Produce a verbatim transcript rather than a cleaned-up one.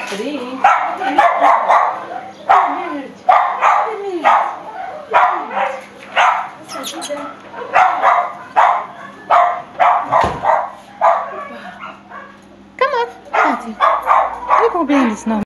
Three. Come on, Daddy. You go behind the snow.